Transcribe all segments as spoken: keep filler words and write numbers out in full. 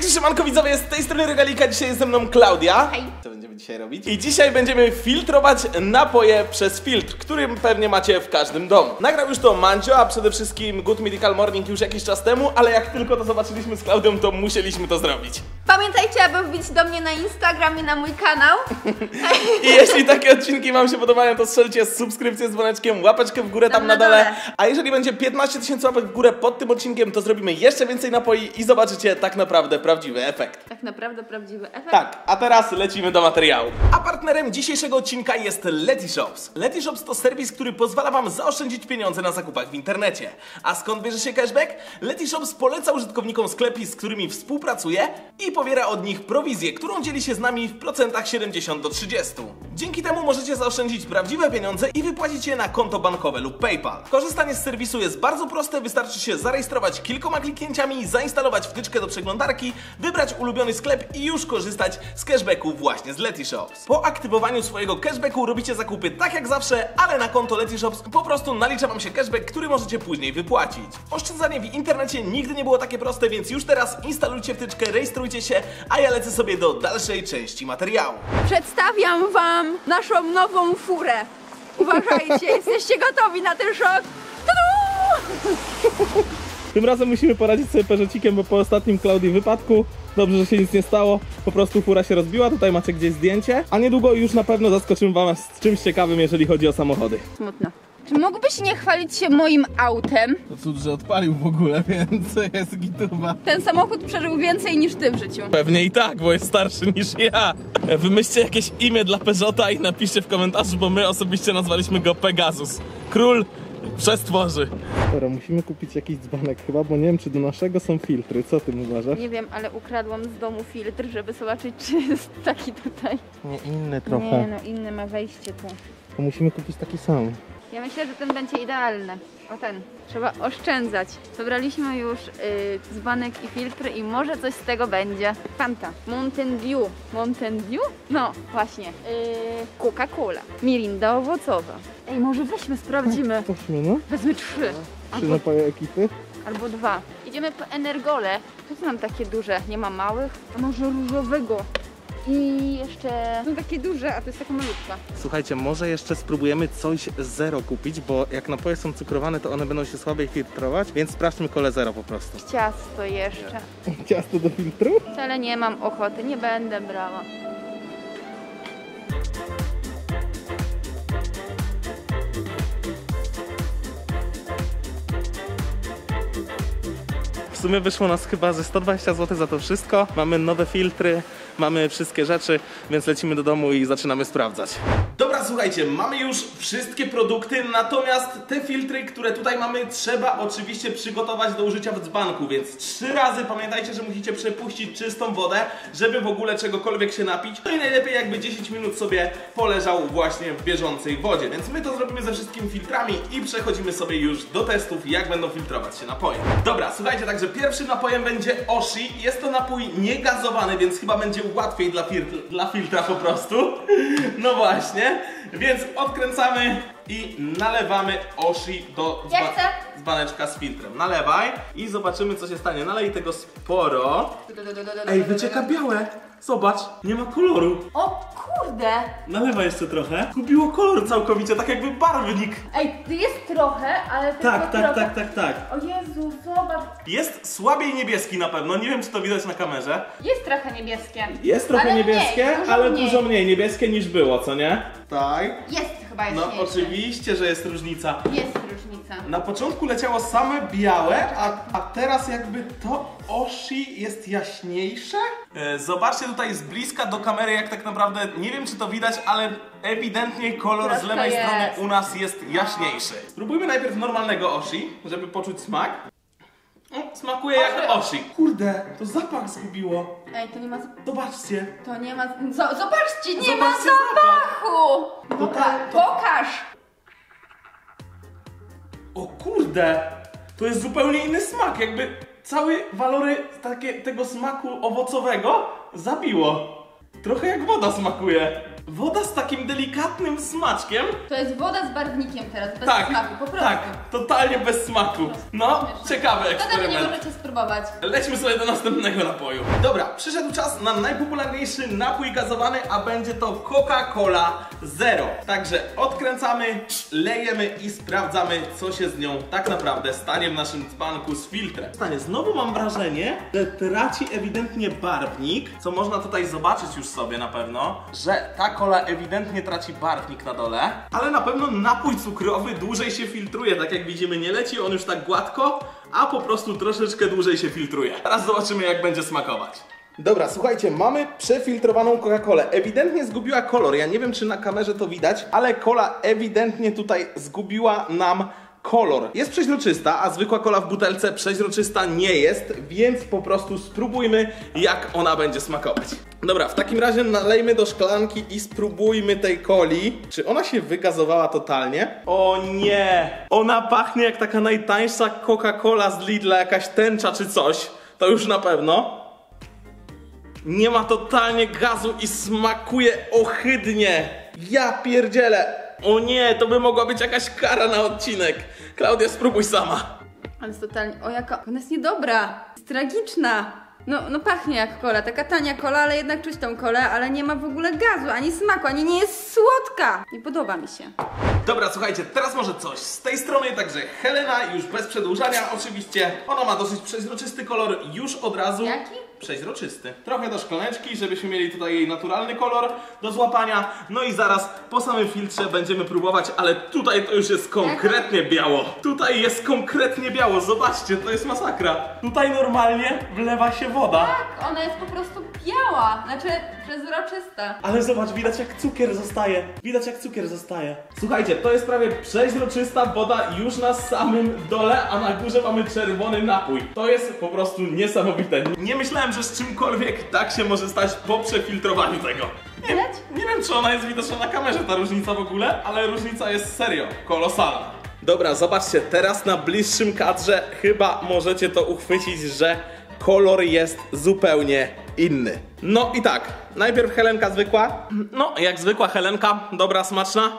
Także siemanko widzowie, z tej strony Regalika, dzisiaj jest ze mną Klaudia. Hej. Co będziemy dzisiaj robić? I dzisiaj będziemy filtrować napoje przez filtr, który pewnie macie w każdym domu. Nagrał już to Mandzio, a przede wszystkim Good Medical Morning już jakiś czas temu, ale jak tylko to zobaczyliśmy z Klaudią, to musieliśmy to zrobić. Pamiętajcie, aby wbić do mnie na Instagram i na mój kanał. I jeśli takie odcinki wam się podobają, to strzelcie subskrypcję z dzwoneczkiem, łapeczkę w górę tam, tam na, na dole. dole. A jeżeli będzie piętnaście tysięcy łapek w górę pod tym odcinkiem, to zrobimy jeszcze więcej napoi i zobaczycie tak naprawdę prawdziwy efekt. Tak naprawdę prawdziwy efekt? Tak, a teraz lecimy do materiału. A partnerem dzisiejszego odcinka jest Letyshops. Letyshops to serwis, który pozwala wam zaoszczędzić pieniądze na zakupach w internecie. A skąd bierze się cashback? Letyshops poleca użytkownikom sklepy, z którymi współpracuje i pobiera od nich prowizję, którą dzieli się z nami w procentach siedemdziesiąt do trzydziestu. Dzięki temu możecie zaoszczędzić prawdziwe pieniądze i wypłacić je na konto bankowe lub PayPal. Korzystanie z serwisu jest bardzo proste, wystarczy się zarejestrować kilkoma kliknięciami, zainstalować wtyczkę do przeglądarki, wybrać ulubiony sklep i już korzystać z cashbacku właśnie z Letyshops. Po aktywowaniu swojego cashbacku robicie zakupy tak jak zawsze, ale na konto Letyshops po prostu nalicza wam się cashback, który możecie później wypłacić. Oszczędzanie w internecie nigdy nie było takie proste, więc już teraz instalujcie wtyczkę, rejestrujcie się, a ja lecę sobie do dalszej części materiału. Przedstawiam wam naszą nową furę. Uważajcie, jesteście gotowi na ten szok? Tym razem musimy poradzić sobie peżecikiem, bo po ostatnim Klaudii wypadku dobrze, że się nic nie stało. Po prostu fura się rozbiła, tutaj macie gdzieś zdjęcie. A niedługo już na pewno zaskoczymy wam z czymś ciekawym, jeżeli chodzi o samochody. Smutno. Czy mógłbyś nie chwalić się moim autem? To cud, że odpalił w ogóle, więc jest gituwa. Ten samochód przeżył więcej niż ty w życiu. Pewnie i tak, bo jest starszy niż ja. Wymyślcie jakieś imię dla Peugeota i napiszcie w komentarzu, bo my osobiście nazwaliśmy go Pegasus. Król przestworzy. Dobra, musimy kupić jakiś dzbanek chyba, bo nie wiem, czy do naszego są filtry. Co ty uważasz? Nie wiem, ale ukradłam z domu filtr, żeby zobaczyć, czy jest taki tutaj. Nie, inny trochę. Nie, no inny ma wejście tu. To musimy kupić taki sam. Ja myślę, że ten będzie idealny. O ten. Trzeba oszczędzać. Wybraliśmy już yy, dzbanek i filtry i może coś z tego będzie. Fanta. Mountain Dew. Mountain Dew? No, właśnie. Yy, Coca-Cola. Mirinda owocowa. Ej, może weźmy, sprawdzimy. Weźmy, no. Wezmę trzy. Trzy Albo, napoje ekipy. albo dwa. Idziemy po Energole. Tu mam takie duże. Nie ma małych. A może różowego. I jeszcze są takie duże, a to jest taka malutka. Słuchajcie, może jeszcze spróbujemy coś zero kupić, bo jak napoje są cukrowane, to one będą się słabiej filtrować, więc sprawdźmy kole zero po prostu. Ciasto jeszcze. Ciasto do filtru? Wcale nie mam ochoty, nie będę brała. W sumie wyszło nas chyba ze sto dwadzieścia złotych za to wszystko. Mamy nowe filtry, mamy wszystkie rzeczy, więc lecimy do domu i zaczynamy sprawdzać. Dobra, słuchajcie, mamy już wszystkie produkty, natomiast te filtry, które tutaj mamy, trzeba oczywiście przygotować do użycia w dzbanku, więc trzy razy pamiętajcie, że musicie przepuścić czystą wodę, żeby w ogóle czegokolwiek się napić. No i najlepiej jakby dziesięć minut sobie poleżał właśnie w bieżącej wodzie, więc my to zrobimy ze wszystkimi filtrami i przechodzimy sobie już do testów, jak będą filtrować się napoje. Dobra, słuchajcie, także pierwszym napojem będzie Oshi. Jest to napój niegazowany, więc chyba będzie łatwiej dla, filtr, dla filtra po prostu. No właśnie, więc odkręcamy i nalewamy Oshi do dzba Ja chcę. dzbaneczka z filtrem. Nalewaj i zobaczymy, co się stanie. Nalej tego sporo. Ej, wycieka białe. Zobacz, nie ma koloru. O kurde! Nalewa jeszcze trochę. Gubiło kolor całkowicie, tak jakby barwnik. Ej, tu jest trochę, ale tylko Tak, tak, trochę. tak, tak, tak. O Jezu, zobacz. Jest słabiej niebieski na pewno, nie wiem, czy to widać na kamerze. Jest trochę niebieskie. Jest trochę ale niebieskie, mniej, dużo ale mniej. dużo mniej niebieskie niż było, co nie? Tak. Jest chyba No jaśniejszy. oczywiście, że jest różnica. Jest różnica. Na początku leciało same białe, a, a teraz jakby to Oshi jest jaśniejsze. E, zobaczcie tutaj z bliska do kamery, jak tak naprawdę, nie wiem, czy to widać, ale ewidentnie kolor Troszkę z lewej jest. strony u nas jest jaśniejszy. Spróbujmy najpierw normalnego Oshi, żeby poczuć smak. O, smakuje jak Oshi. Kurde, to zapach zgubiło. Ej, to nie ma... Zobaczcie. To nie ma... Co? Zobaczcie, nie Zobaczcie ma zapachu! To Poka tak, to- Pokaż! O kurde, to jest zupełnie inny smak, jakby cały walory takie, tego smaku owocowego zabiło. Trochę jak woda smakuje. Woda z takim delikatnym smaczkiem. To jest woda z barwnikiem teraz, bez Tak, smaku, po prostu. tak, totalnie bez smaku. No, ciekawy To też nie eksperyment. możecie spróbować. Lećmy sobie do następnego napoju. Dobra, przyszedł czas na najpopularniejszy napój gazowany, a będzie to Coca-Cola Zero. Także odkręcamy, lejemy i sprawdzamy, co się z nią tak naprawdę stanie w naszym dzbanku z filtrem. Stanie, znowu mam wrażenie, że traci ewidentnie barwnik, co można tutaj zobaczyć już sobie na pewno, że ta kola ewidentnie traci barwnik na dole, ale na pewno napój cukrowy dłużej się filtruje, tak jak widzimy, nie leci on już tak gładko, a po prostu troszeczkę dłużej się filtruje. Teraz zobaczymy, jak będzie smakować. Dobra, słuchajcie, mamy przefiltrowaną Coca-Colę. Ewidentnie zgubiła kolor. Ja nie wiem, czy na kamerze to widać, ale kola ewidentnie tutaj zgubiła nam kolor. Jest przeźroczysta, a zwykła kola w butelce przeźroczysta nie jest, więc po prostu spróbujmy, jak ona będzie smakować. Dobra, w takim razie nalejmy do szklanki i spróbujmy tej coli. Czy ona się wygazowała totalnie? O nie! Ona pachnie jak taka najtańsza Coca-Cola z Lidla, jakaś tęcza czy coś. To już na pewno. Nie ma totalnie gazu i smakuje ohydnie. Ja pierdzielę. O nie, to by mogła być jakaś kara na odcinek. Klaudia, spróbuj sama. Ale jest totalnie, o jaka, ona jest niedobra, jest tragiczna. No, no pachnie jak kola, taka tania kola, ale jednak czuć tą kolę, ale nie ma w ogóle gazu, ani smaku, ani nie jest słodka. Nie podoba mi się. Dobra, słuchajcie, teraz może coś z tej strony, także Helena już bez przedłużania oczywiście. Ona ma dosyć przeźroczysty kolor już od razu. Jaki? Przeźroczysty. Trochę do szklaneczki, żebyśmy mieli tutaj jej naturalny kolor do złapania. No i zaraz po samym filtrze będziemy próbować, ale tutaj to już jest konkretnie biało. Tutaj jest konkretnie biało, zobaczcie, to jest masakra. Tutaj normalnie wlewa się woda. Tak, ona jest po prostu biała, znaczy przezroczysta. Ale zobacz, widać jak cukier zostaje. Widać jak cukier zostaje. Słuchajcie, to jest prawie przeźroczysta woda już na samym dole, a na górze mamy czerwony napój. To jest po prostu niesamowite. Nie myślałem, że z czymkolwiek tak się może stać po przefiltrowaniu tego. Nie, nie wiem, czy ona jest widoczna na kamerze, ta różnica w ogóle, ale różnica jest serio kolosalna. Dobra, zobaczcie, teraz na bliższym kadrze chyba możecie to uchwycić, że kolor jest zupełnie inny. No i tak, najpierw Helenka zwykła. No, jak zwykła Helenka, dobra, smaczna.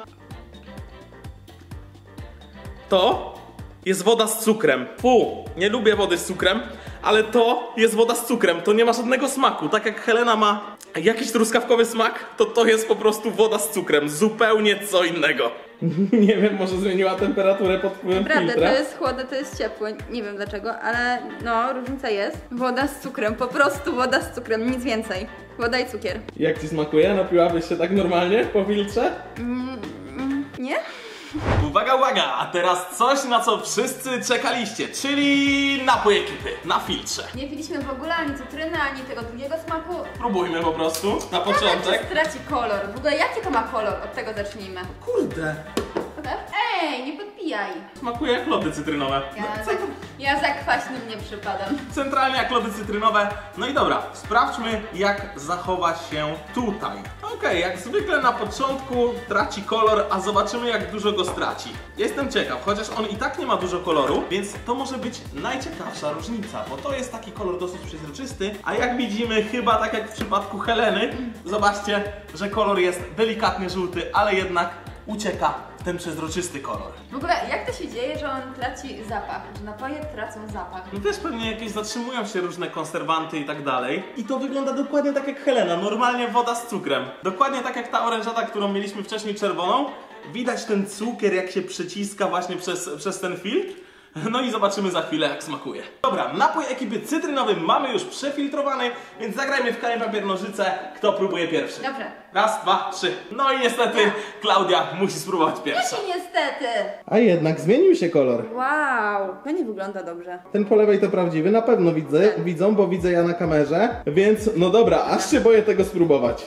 To jest woda z cukrem. Fu, nie lubię wody z cukrem, ale to jest woda z cukrem. To nie ma żadnego smaku. Tak jak Helena ma jakiś truskawkowy smak, to to jest po prostu woda z cukrem. Zupełnie co innego. Nie wiem, może zmieniła temperaturę pod wpływem filtra. Prawda, to jest chłodne, to jest ciepłe. Nie wiem dlaczego, ale no, różnica jest. Woda z cukrem, po prostu woda z cukrem, nic więcej. Woda i cukier. Jak ci smakuje? Napiłabyś się tak normalnie po filtrze? Mm, mm, nie? Uwaga, uwaga! A teraz coś, na co wszyscy czekaliście, czyli napój ekipy na filtrze. Nie piliśmy w ogóle ani cytryny, ani tego drugiego smaku. Spróbujmy po prostu na początek. Czy straci kolor? W ogóle jaki to ma kolor? Od tego zacznijmy. Kurde! Pokaż? Ej, nie podpijaj. Smakuje jak lody cytrynowe. Ja za, ja za kwaśnym nie przypadam. Centralnie jak lody cytrynowe. No i dobra, sprawdźmy jak zachowa się tutaj. Okej, okay, jak zwykle na początku traci kolor, a zobaczymy jak dużo go straci. Jestem ciekaw, chociaż on i tak nie ma dużo koloru, więc to może być najciekawsza różnica, bo to jest taki kolor dosyć przezroczysty, a jak widzimy chyba tak jak w przypadku Heleny, zobaczcie, że kolor jest delikatnie żółty, ale jednak ucieka w ten przezroczysty kolor. W ogóle jak to się dzieje, że on traci zapach? Że napoje tracą zapach? No też pewnie jakieś zatrzymują się różne konserwanty i tak dalej. I to wygląda dokładnie tak jak Helena, normalnie woda z cukrem. Dokładnie tak jak ta orężada, którą mieliśmy wcześniej czerwoną. Widać ten cukier jak się przeciska właśnie przez, przez ten filtr. No i zobaczymy za chwilę jak smakuje. Dobra, napój ekipy cytrynowy mamy już przefiltrowany, więc zagrajmy w kamień papier nożyce. Kto próbuje pierwszy? Dobrze. Raz, dwa, trzy. No i niestety Klaudia musi spróbować pierwsza. Jaki niestety? A jednak zmienił się kolor. Wow, to nie wygląda dobrze. Ten po lewej to prawdziwy, na pewno widzę, widzą, bo widzę ja na kamerze. Więc no dobra, aż się boję tego spróbować.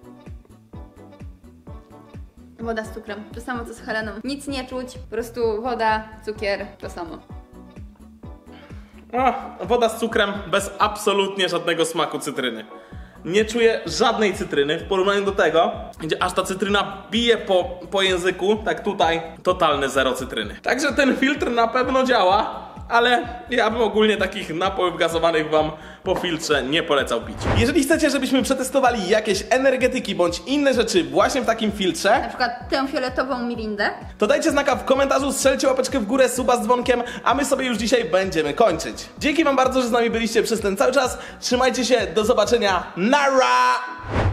Woda z cukrem, to samo co z Heleną. Nic nie czuć, po prostu woda, cukier, to samo. A, woda z cukrem bez absolutnie żadnego smaku cytryny. Nie czuję żadnej cytryny w porównaniu do tego, gdzie aż ta cytryna bije po, po języku, tak tutaj, totalne zero cytryny. Także ten filtr na pewno działa, ale ja bym ogólnie takich napojów gazowanych wam po filtrze nie polecał pić. Jeżeli chcecie, żebyśmy przetestowali jakieś energetyki bądź inne rzeczy właśnie w takim filtrze, Na przykład tę fioletową mirindę. to dajcie znaka w komentarzu, strzelcie łapeczkę w górę, suba z dzwonkiem, a my sobie już dzisiaj będziemy kończyć. Dzięki wam bardzo, że z nami byliście przez ten cały czas. Trzymajcie się, do zobaczenia. Nara!